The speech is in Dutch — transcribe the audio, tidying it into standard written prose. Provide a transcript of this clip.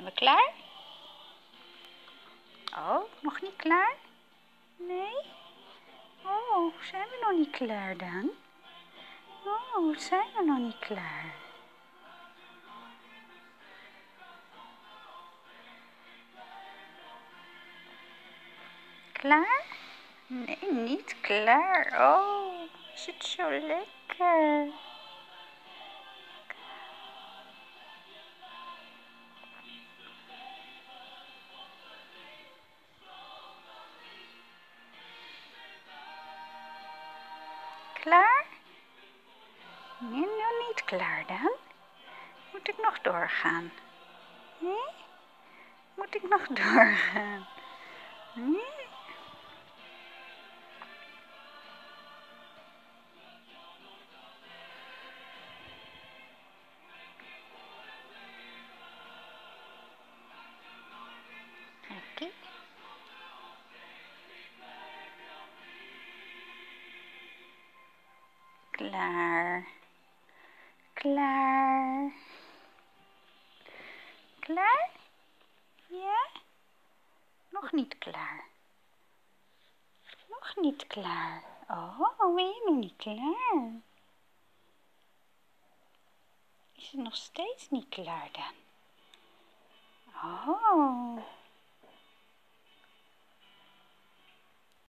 we klaar? Oh, nog niet klaar? Nee? Oh, zijn we nog niet klaar dan? Oh, zijn we nog niet klaar? Klaar? Nee, niet klaar. Oh, is het zo lekker? Klaar? Nee, nog niet klaar dan. Moet ik nog doorgaan? Nee? Moet ik nog doorgaan? Nee? Oké. Klaar. Klaar. Klaar? Ja? Nog niet klaar. Nog niet klaar. Oh, ben je nog niet klaar? Is het nog steeds niet klaar dan? Oh.